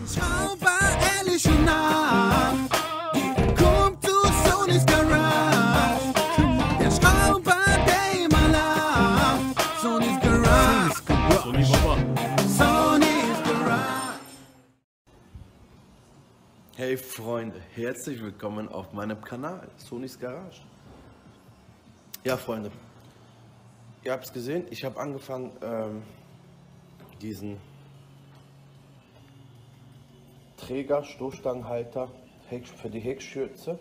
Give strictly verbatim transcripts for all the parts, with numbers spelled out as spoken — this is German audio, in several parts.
Schrauber, ehrlich und nah. Kommt zu Sonys Garage. Der Schrauber, der immer lacht. Sonys Garage. Sony Papa. Sonys Garage. Hey Freunde, herzlich willkommen auf meinem Kanal Sonys Garage. Ja Freunde, ihr habt es gesehen, ich habe angefangen ähm, diesen Träger, Stoßstangenhalter für die Heckschürze,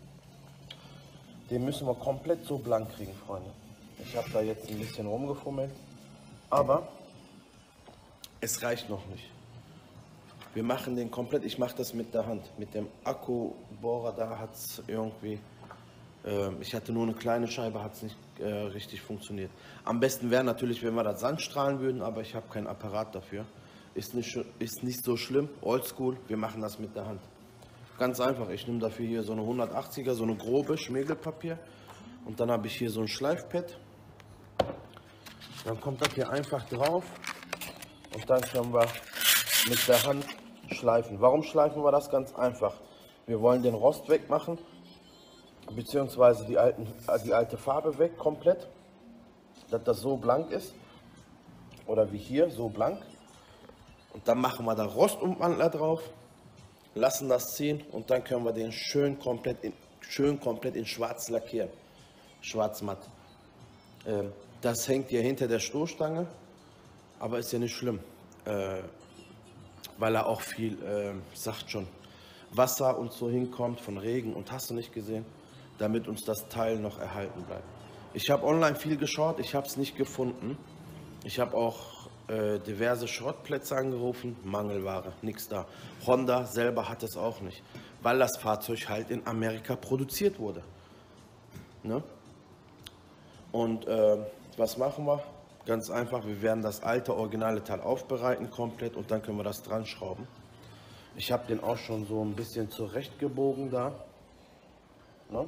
den müssen wir komplett so blank kriegen, Freunde. Ich habe da jetzt ein bisschen rumgefummelt, aber es reicht noch nicht. Wir machen den komplett, ich mache das mit der Hand. Mit dem Akkubohrer, da hat es irgendwie, äh, ich hatte nur eine kleine Scheibe, hat es nicht äh, richtig funktioniert. Am besten wäre natürlich, wenn wir das Sand strahlen würden, aber ich habe keinen Apparat dafür. Ist nicht, ist nicht so schlimm, oldschool, wir machen das mit der Hand. Ganz einfach, ich nehme dafür hier so eine hundertachtziger, so eine grobe Schmirgelpapier. Und dann habe ich hier so ein Schleifpad. Dann kommt das hier einfach drauf und dann können wir mit der Hand schleifen. Warum schleifen wir das? Ganz einfach. Wir wollen den Rost wegmachen, beziehungsweise die, alten, die alte Farbe weg komplett, dass das so blank ist. Oder wie hier, so blank. Und dann machen wir da Rostumwandler drauf, lassen das ziehen und dann können wir den schön komplett in, schön komplett in schwarz lackieren. Schwarz-matt. Ähm, das hängt hier hinter der Stoßstange, aber ist ja nicht schlimm. Äh, weil er auch viel, äh, sagt schon, Wasser und so hinkommt von Regen und hast du nicht gesehen, damit uns das Teil noch erhalten bleibt. Ich habe online viel geschaut, ich habe es nicht gefunden. Ich habe auch äh, diverse Schrottplätze angerufen, Mangelware, nichts da. Honda selber hat es auch nicht, weil das Fahrzeug halt in Amerika produziert wurde. Ne? Und äh, was machen wir? Ganz einfach, wir werden das alte originale Teil aufbereiten komplett und dann können wir das dran schrauben. Ich habe den auch schon so ein bisschen zurechtgebogen da. Ne?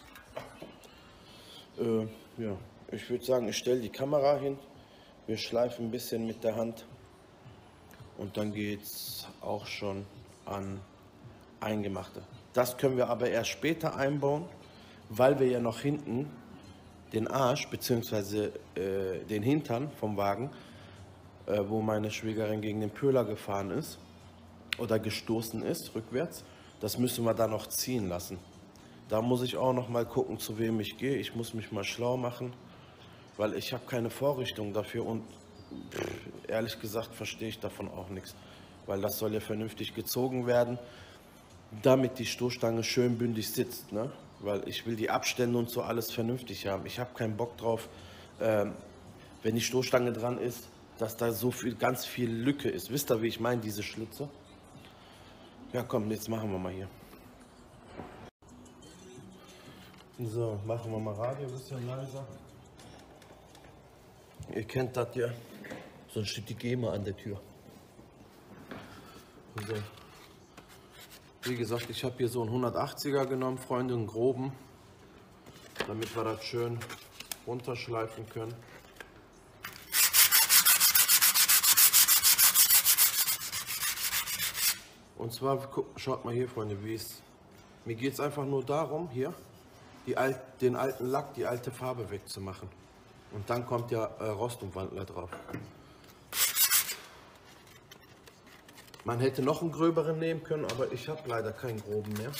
Äh, ja, ich würde sagen, ich stelle die Kamera hin, wir schleifen ein bisschen mit der Hand und dann geht es auch schon an Eingemachte. Das können wir aber erst später einbauen, weil wir ja noch hinten den Arsch bzw. Äh, den Hintern vom Wagen, äh, wo meine Schwägerin gegen den Pöhler gefahren ist oder gestoßen ist, rückwärts, das müssen wir dann noch ziehen lassen. Da muss ich auch noch mal gucken, zu wem ich gehe. Ich muss mich mal schlau machen, weil ich habe keine Vorrichtung dafür und pff, ehrlich gesagt verstehe ich davon auch nichts, weil das soll ja vernünftig gezogen werden, damit die Stoßstange schön bündig sitzt, ne? Weil ich will die Abstände und so alles vernünftig haben. Ich habe keinen Bock drauf, ähm, wenn die Stoßstange dran ist, dass da so viel, ganz viel Lücke ist. Wisst ihr, wie ich meine, diese Schlitze? Ja komm, jetzt machen wir mal hier. So, machen wir mal Radio ein bisschen leiser. Ihr kennt das ja, sonst steht die GEMA an der Tür. So. Wie gesagt, ich habe hier so einen hundertachtziger genommen, Freunde, einen groben, damit wir das schön runterschleifen können. Und zwar, guck, schaut mal hier, Freunde, wie es. Mir geht es einfach nur darum, hier die Alt, den alten Lack, die alte Farbe wegzumachen. Und dann kommt ja äh, Rostumwandler drauf. Man hätte noch einen gröberen nehmen können, aber ich habe leider keinen groben mehr.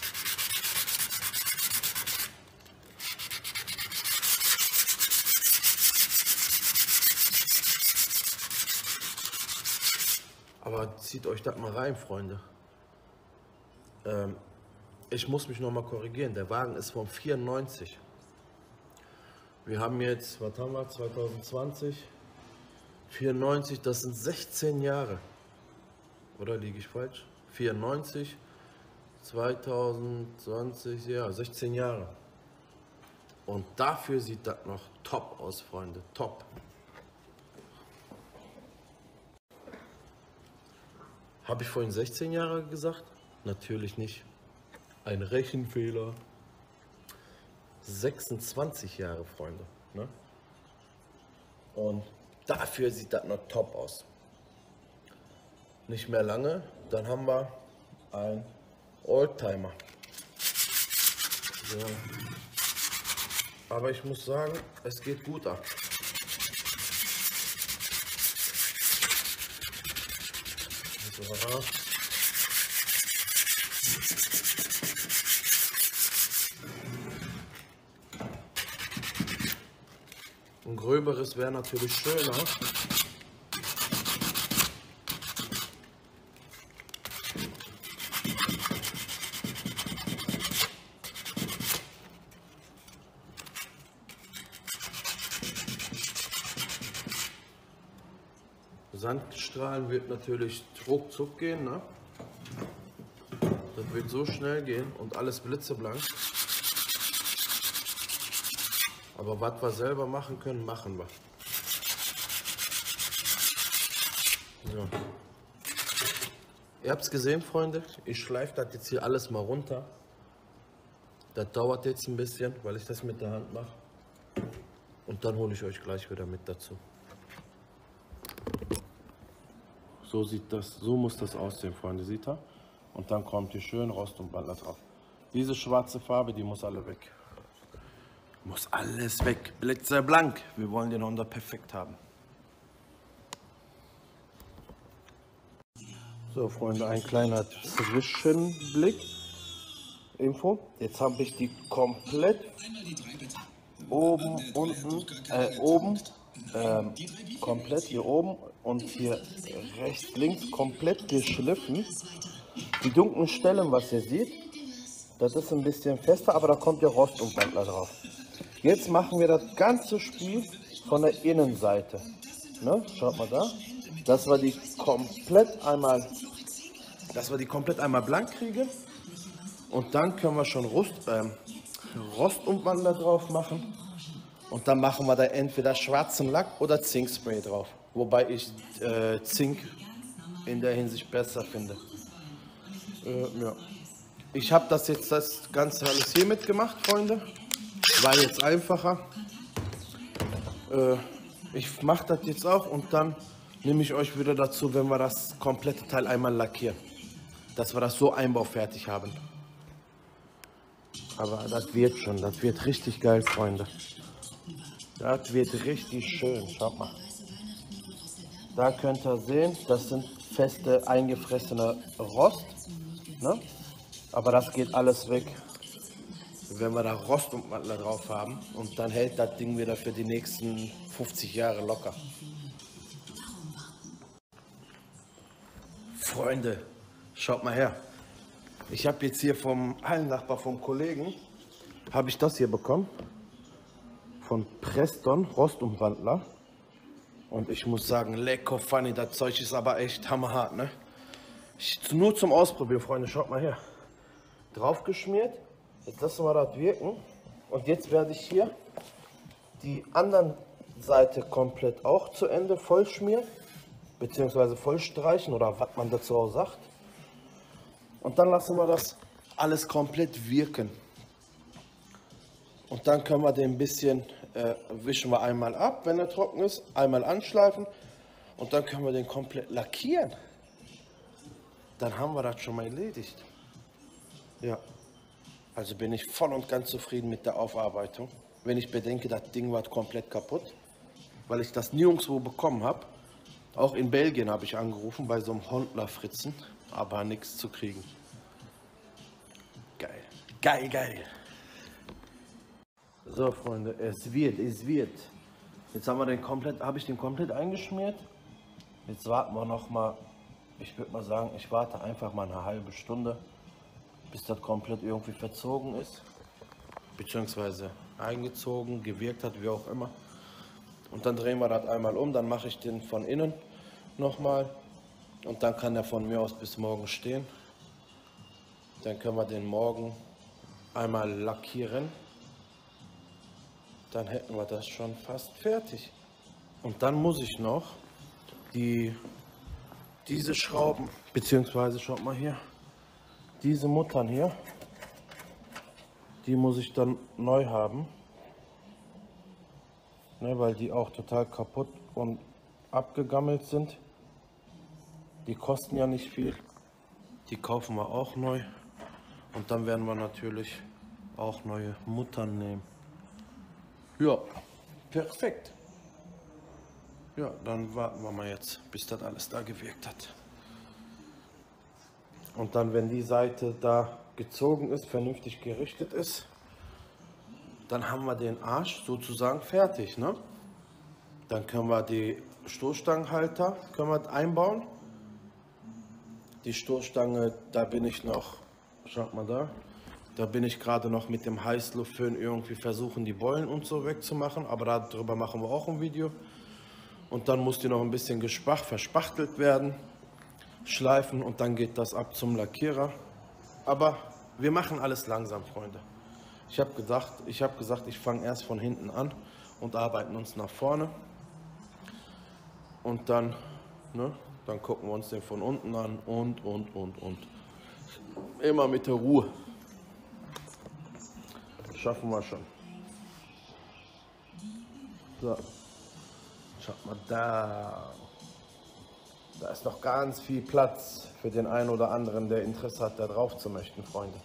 Aber zieht euch das mal rein, Freunde. Ähm, ich muss mich noch mal korrigieren. Der Wagen ist von vierundneunzig. Wir haben jetzt, was haben wir, zwanzig zwanzig, vierundneunzig, das sind sechzehn Jahre. Oder liege ich falsch? vierundneunzig, zwanzig zwanzig, ja, sechzehn Jahre. Und dafür sieht das noch top aus, Freunde, top. Habe ich vorhin sechzehn Jahre gesagt? Natürlich nicht. Ein Rechenfehler. sechsundzwanzig Jahre, Freunde. Ne? Und dafür sieht das noch top aus. nicht mehr lange, dann haben wir ein Oldtimer. So. Aber ich muss sagen, es geht gut ab. So. Ein gröberes wäre natürlich schöner. Sandstrahlen wird natürlich ruckzuck gehen, ne? Das wird so schnell gehen und alles blitzeblank. Aber was wir selber machen können, machen wir. So. Ihr habt es gesehen, Freunde, ich schleife das jetzt hier alles mal runter. Das dauert jetzt ein bisschen, weil ich das mit der Hand mache. Und dann hole ich euch gleich wieder mit dazu. So sieht das, so muss das aussehen, Freunde, seht ihr? Und dann kommt hier schön Rost und Baller drauf. Diese schwarze Farbe, die muss alle weg. Muss alles weg, blitzeblank. Wir wollen den Honda perfekt haben. So, Freunde, ein kleiner Zwischenblick. Info. Jetzt habe ich die komplett oben, unten, äh, oben, ähm, komplett hier oben und hier rechts, links komplett geschliffen. Die dunklen Stellen, was ihr seht, das ist ein bisschen fester, aber da kommt ja Rost und Wandler drauf. Jetzt machen wir das ganze Spiel von der Innenseite. Ne? Schaut mal da. Dass wir die komplett einmal, dass wir die komplett einmal blank kriegen. Und dann können wir schon Rost, ähm, Rostumwandler drauf machen. Und dann machen wir da entweder schwarzen Lack oder Zinkspray drauf. Wobei ich äh, Zink in der Hinsicht besser finde. Äh, ja. Ich habe das jetzt das Ganze alles hier mitgemacht, Freunde. War jetzt einfacher. Äh, ich mache das jetzt auch und dann nehme ich euch wieder dazu, wenn wir das komplette Teil einmal lackieren. Dass wir das so einbaufertig haben. Aber das wird schon, das wird richtig geil, Freunde. Das wird richtig schön, schaut mal. Da könnt ihr sehen, das sind feste eingefressene Rost. Ne? Aber das geht alles weg, wenn wir da Rostumwandler drauf haben. Und dann hält das Ding wieder für die nächsten fünfzig Jahre locker. Freunde, schaut mal her. Ich habe jetzt hier vom Hallennachbar, vom Kollegen, habe ich das hier bekommen. Von Preston, Rostumwandler. Und ich muss sagen, lecker funny, das Zeug ist aber echt hammerhart, ne? Ich, nur zum Ausprobieren, Freunde, schaut mal her. Drauf geschmiert, jetzt lassen wir das wirken. Und jetzt werde ich hier die anderen Seite komplett auch zu Ende voll schmieren, beziehungsweise voll streichen oder was man dazu auch sagt. Und dann lassen wir das alles komplett wirken. Und dann können wir den ein bisschen, äh, wischen wir einmal ab, wenn er trocken ist, einmal anschleifen und dann können wir den komplett lackieren. Dann haben wir das schon mal erledigt. Ja, also bin ich voll und ganz zufrieden mit der Aufarbeitung. Wenn ich bedenke, das Ding war komplett kaputt, weil ich das nirgendwo bekommen habe. Auch in Belgien habe ich angerufen bei so einem Honda-Fritzen, aber nichts zu kriegen. Geil, geil, geil. So, Freunde, es wird, es wird. Jetzt haben wir den komplett, habe ich den komplett eingeschmiert. Jetzt warten wir noch mal. Ich würde mal sagen, ich warte einfach mal eine halbe Stunde, bis das komplett irgendwie verzogen ist, beziehungsweise eingezogen, gewirkt hat, wie auch immer. Und dann drehen wir das einmal um, dann mache ich den von innen nochmal und dann kann er von mir aus bis morgen stehen. Dann können wir den morgen einmal lackieren. Dann hätten wir das schon fast fertig. Und dann muss ich noch die diese Schrauben, beziehungsweise schaut mal hier, diese Muttern hier, die muss ich dann neu haben, ne, weil die auch total kaputt und abgegammelt sind. Die kosten ja nicht viel. Die kaufen wir auch neu. Und dann werden wir natürlich auch neue Muttern nehmen. Ja, perfekt. Ja, dann warten wir mal jetzt, bis das alles da gewirkt hat. Und dann, wenn die Seite da gezogen ist, vernünftig gerichtet ist, dann haben wir den Arsch sozusagen fertig, ne? Dann können wir die Stoßstangenhalter können wir einbauen. Die Stoßstange, da bin ich noch, schaut mal da, da bin ich gerade noch mit dem Heißluftföhn irgendwie versuchen, die Beulen und so wegzumachen, aber darüber machen wir auch ein Video. Und dann muss die noch ein bisschen gespach, verspachtelt werden, schleifen und dann geht das ab zum Lackierer. Aber wir machen alles langsam, Freunde. Ich habe gedacht, ich habe gesagt, ich fange erst von hinten an und arbeiten uns nach vorne. Und dann, ne, dann gucken wir uns den von unten an und, und, und, und. Immer mit der Ruhe. Schaffen wir schon. So. Schaut mal da. Da ist noch ganz viel Platz für den einen oder anderen, der Interesse hat, da drauf zu möchten, Freunde.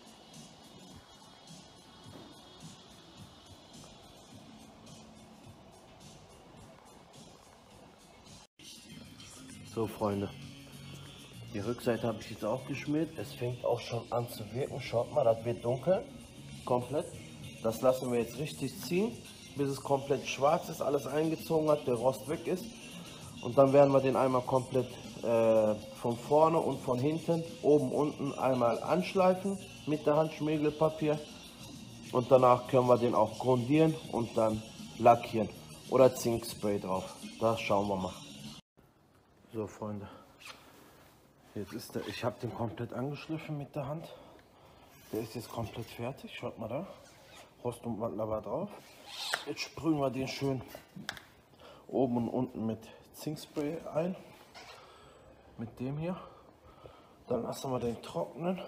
So, Freunde. Die Rückseite habe ich jetzt auch geschmiert. Es fängt auch schon an zu wirken. Schaut mal, das wird dunkel. Komplett. Das lassen wir jetzt richtig ziehen, bis es komplett schwarz ist, alles eingezogen hat, der Rost weg ist. Und dann werden wir den einmal komplett äh, von vorne und von hinten, oben, unten einmal anschleifen mit der Hand Schmirgelpapier. Und danach können wir den auch grundieren und dann lackieren oder Zinkspray drauf. Das schauen wir mal. So, Freunde, jetzt ist der, ich habe den komplett angeschliffen mit der Hand. Der ist jetzt komplett fertig, schaut mal da. Rost und Wandler war drauf. Jetzt sprühen wir den schön oben und unten mit Zinkspray ein. Mit dem hier. Dann lassen wir den trocknen.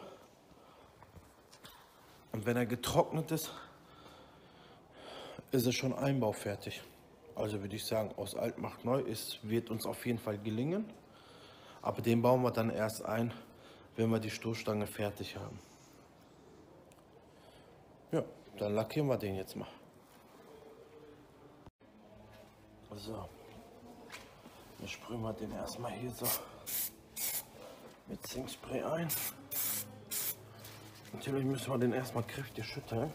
Und wenn er getrocknet ist, ist er schon einbaufertig. Also würde ich sagen, aus alt macht neu, ist, wird uns auf jeden Fall gelingen. Aber den bauen wir dann erst ein, wenn wir die Stoßstange fertig haben. Ja, dann lackieren wir den jetzt mal. So. Dann sprühen wir den erstmal hier so mit Zinkspray ein. Natürlich müssen wir den erstmal kräftig schütteln.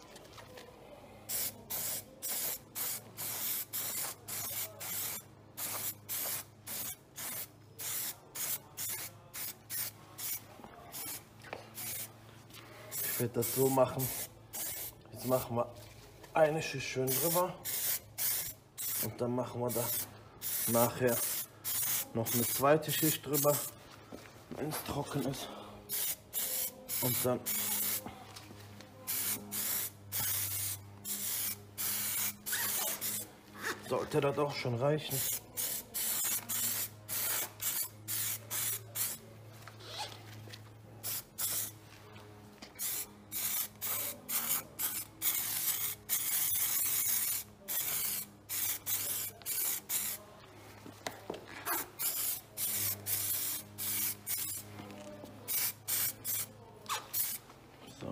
Ich werde das so machen. Jetzt machen wir eine Schicht schön drüber und dann machen wir da nachher noch eine zweite Schicht drüber, wenn es trocken ist. Und dann sollte das auch schon reichen. So.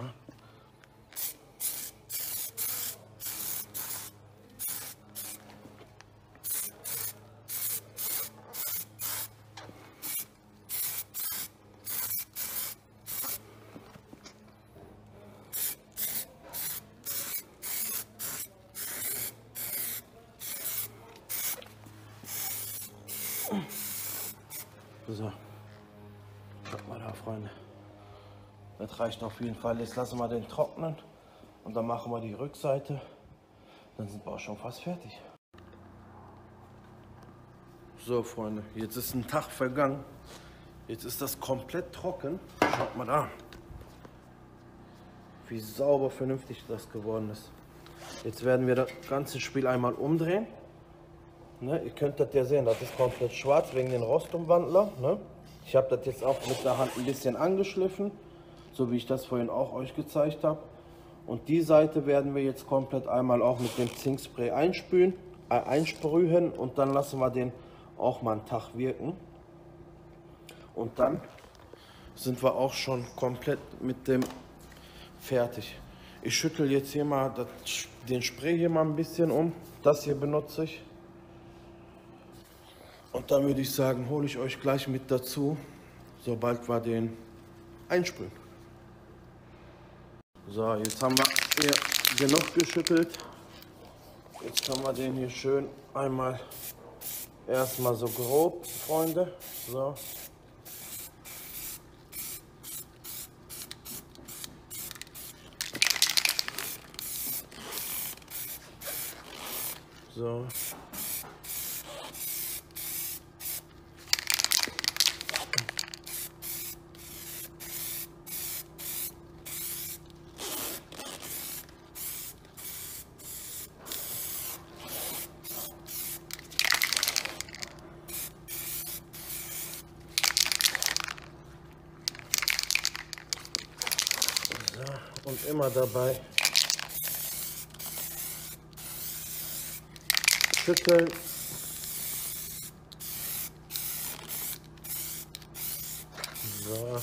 So, schaut mal da, Freunde. Das reicht auf jeden Fall. Jetzt lassen wir den trocknen und dann machen wir die Rückseite. Dann sind wir auch schon fast fertig. So, Freunde, jetzt ist ein Tag vergangen. Jetzt ist das komplett trocken. Schaut mal da, wie sauber vernünftig das geworden ist. Jetzt werden wir das ganze Spiel einmal umdrehen. Ne, ihr könnt das ja sehen, das ist komplett schwarz wegen den Rostumwandler. Ne? Ich habe das jetzt auch mit der Hand ein bisschen angeschliffen, so wie ich das vorhin auch euch gezeigt habe. Und die Seite werden wir jetzt komplett einmal auch mit dem Zinkspray einspülen, äh, einsprühen und dann lassen wir den auch mal einen Tag wirken. Und dann sind wir auch schon komplett mit dem fertig. Ich schüttel jetzt hier mal das, den Spray hier mal ein bisschen um. Das hier benutze ich. Und dann würde ich sagen, hole ich euch gleich mit dazu, sobald wir den einsprühen. So, jetzt haben wir hier genug geschüttelt. Jetzt können wir den hier schön einmal erstmal so grob, Freunde. So. So. Und immer dabei schütteln. So.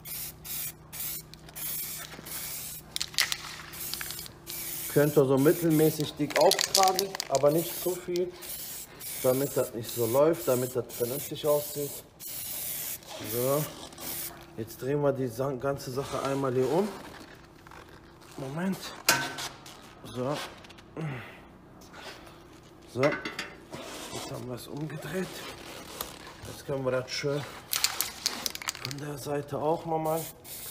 Könnt ihr so mittelmäßig dick auftragen, aber nicht zu viel, damit das nicht so läuft, damit das vernünftig aussieht. So. Jetzt drehen wir die ganze Sache einmal hier um. Moment. So. So. Jetzt haben wir es umgedreht. Jetzt können wir das schön von der Seite auch nochmal.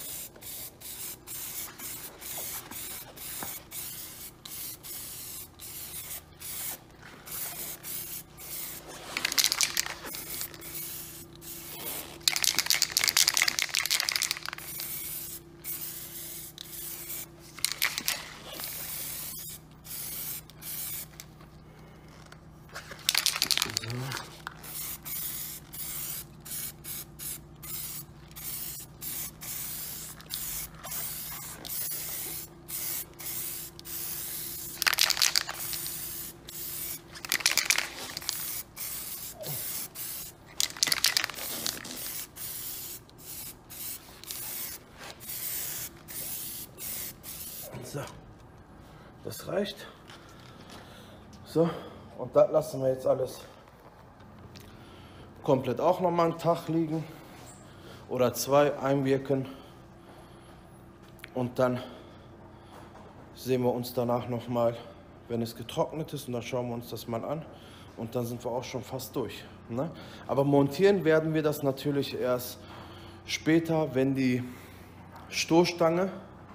So, das reicht. So, und das lassen wir jetzt alles komplett auch noch mal einen Tag liegen oder zwei einwirken und dann sehen wir uns danach noch mal, wenn es getrocknet ist, und dann schauen wir uns das mal an und dann sind wir auch schon fast durch, ne? Aber montieren werden wir das natürlich erst später, wenn die Stoßstange,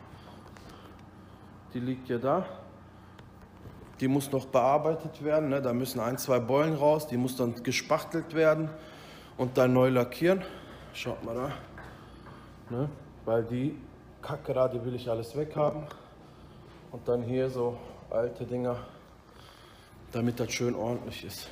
die liegt ja da, die muss noch bearbeitet werden, ne? Da müssen ein, zwei Beulen raus, die muss dann gespachtelt werden und dann neu lackieren. Schaut mal da, ne? Weil die Kacke da, die will ich alles weghaben. Und dann hier so alte Dinger, damit das schön ordentlich ist.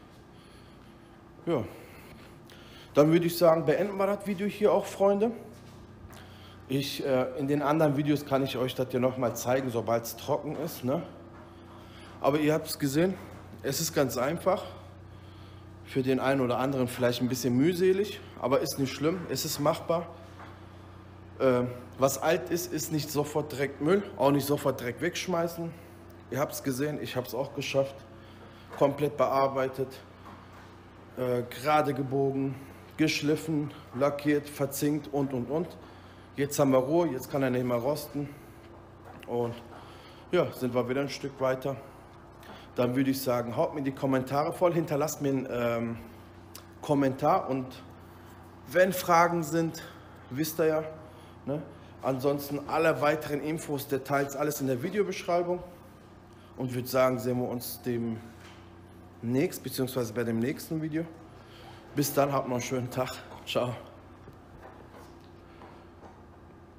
Ja, dann würde ich sagen, beenden wir das Video hier auch, Freunde. Ich, äh, in den anderen Videos kann ich euch das ja noch mal zeigen, sobald es trocken ist, ne? Aber ihr habt es gesehen, es ist ganz einfach. Für den einen oder anderen vielleicht ein bisschen mühselig, aber ist nicht schlimm, es ist machbar. Äh, was alt ist, ist nicht sofort direkt Müll, auch nicht sofort direkt wegschmeißen. Ihr habt es gesehen, ich habe es auch geschafft. Komplett bearbeitet, äh, gerade gebogen, geschliffen, lackiert, verzinkt und und und. Jetzt haben wir Ruhe, jetzt kann er nicht mehr rosten. Und ja, sind wir wieder ein Stück weiter. Dann würde ich sagen, haut mir die Kommentare voll, hinterlasst mir einen ähm, Kommentar. Und wenn Fragen sind, wisst ihr ja. Ne? Ansonsten alle weiteren Infos, Details, alles in der Videobeschreibung. Und würde sagen, sehen wir uns demnächst, beziehungsweise bei dem nächsten Video. Bis dann, habt noch einen schönen Tag. Ciao.